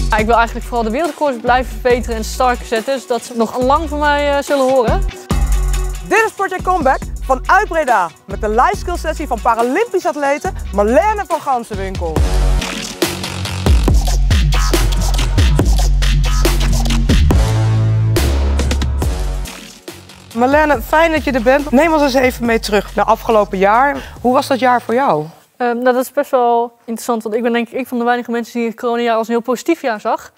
Ja, ik wil eigenlijk vooral de wereldrecords blijven verbeteren en sterker zetten, dus dat ze nog lang van mij zullen horen. Dit is Project Comeback vanuit Breda met de live skill sessie van Paralympisch atlete Marlene van Gansenwinkel. Marlene, fijn dat je er bent. Neem ons eens even mee terug naar afgelopen jaar. Hoe was dat jaar voor jou? Nou, dat is best wel interessant, want ik ben denk ik een van de weinige mensen die het coronajaar als een heel positief jaar zag.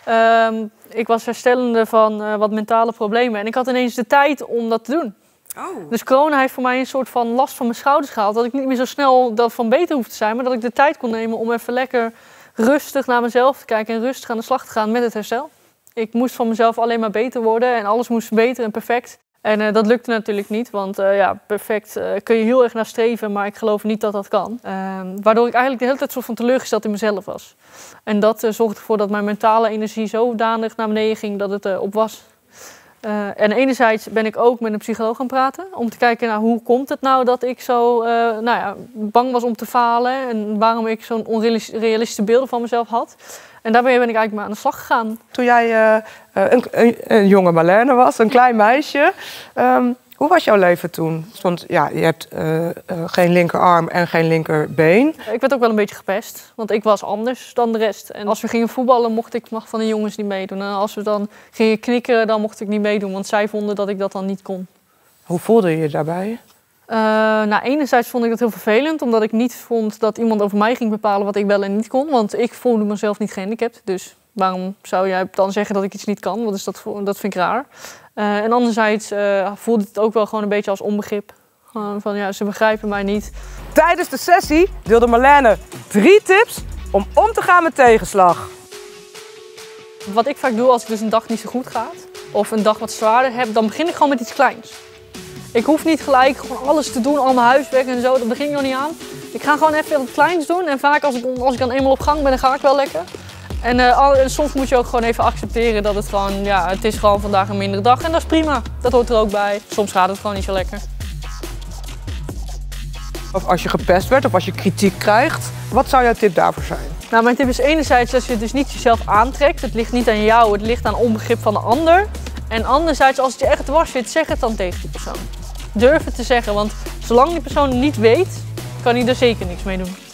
Ik was herstellende van wat mentale problemen en ik had ineens de tijd om dat te doen. Oh. Dus corona heeft voor mij een soort van last van mijn schouders gehaald. Dat ik niet meer zo snel dat van beter hoef te zijn, maar dat ik de tijd kon nemen om even lekker rustig naar mezelf te kijken en rustig aan de slag te gaan met het herstel. Ik moest van mezelf alleen maar beter worden en alles moest beter en perfect. En dat lukte natuurlijk niet, want ja, perfect kun je heel erg naar streven, maar ik geloof niet dat dat kan. Waardoor ik eigenlijk de hele tijd soort van teleurgesteld in mezelf was. En dat zorgde ervoor dat mijn mentale energie zodanig naar beneden ging dat het op was. En enerzijds ben ik ook met een psycholoog gaan praten om te kijken naar hoe komt het nou dat ik zo bang was om te falen en waarom ik zo'n onrealistische beelden van mezelf had. En daarmee ben ik eigenlijk maar aan de slag gegaan. Toen jij een jonge Marlene was, een klein meisje, hoe was jouw leven toen? Want ja, je hebt geen linkerarm en geen linkerbeen. Ik werd ook wel een beetje gepest, want ik was anders dan de rest. En als we gingen voetballen mocht ik van de jongens niet meedoen. En als we dan gingen knikkeren, dan mocht ik niet meedoen, want zij vonden dat ik dat dan niet kon. Hoe voelde je je daarbij? Nou, enerzijds vond ik dat heel vervelend, omdat ik niet vond dat iemand over mij ging bepalen wat ik wel en niet kon. Want ik voelde mezelf niet gehandicapt, dus waarom zou jij dan zeggen dat ik iets niet kan? Dat vind ik raar. En anderzijds voelde het ook wel gewoon een beetje als onbegrip. Van ja, ze begrijpen mij niet. Tijdens de sessie deelde Marlene 3 tips om te gaan met tegenslag. Wat ik vaak doe als ik dus een dag niet zo goed gaat, of een dag wat zwaarder heb, dan begin ik gewoon met iets kleins. Ik hoef niet gelijk gewoon alles te doen, al mijn huiswerk en zo, dat begin ik nog niet aan. Ik ga gewoon even wat kleins doen en vaak als ik dan eenmaal op gang ben, dan ga ik wel lekker. En soms moet je ook gewoon even accepteren dat het gewoon, ja, het is gewoon vandaag een mindere dag en dat is prima. Dat hoort er ook bij. Soms gaat het gewoon niet zo lekker. Of als je gepest werd of als je kritiek krijgt, wat zou jouw tip daarvoor zijn? Nou, mijn tip is enerzijds dat je het dus niet jezelf aantrekt. Het ligt niet aan jou, het ligt aan onbegrip van de ander. En anderzijds, als het je echt dwars zit, zeg het dan tegen die persoon. Durf het te zeggen, want zolang die persoon niet weet, kan hij er zeker niks mee doen.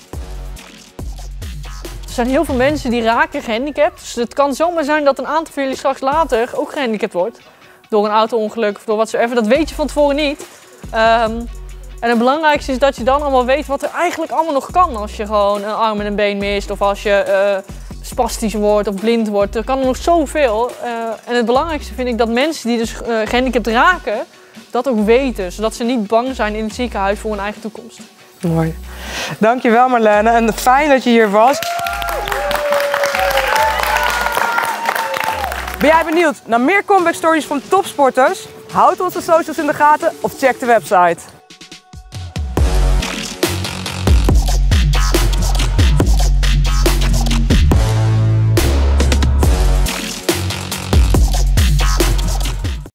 Er zijn heel veel mensen die raken gehandicapt. Dus het kan zomaar zijn dat een aantal van jullie straks later ook gehandicapt wordt. Door een auto-ongeluk of door watsoever. Dat weet je van tevoren niet. En het belangrijkste is dat je dan allemaal weet wat er eigenlijk allemaal nog kan. Als je gewoon een arm en een been mist of als je spastisch wordt of blind wordt. Er kan er nog zoveel. En het belangrijkste vind ik dat mensen die dus gehandicapt raken, dat ook weten. Zodat ze niet bang zijn in het ziekenhuis voor hun eigen toekomst. Mooi. Dankjewel Marlene en fijn dat je hier was. Ben jij benieuwd naar meer comeback stories van topsporters? Houd onze socials in de gaten of check de website.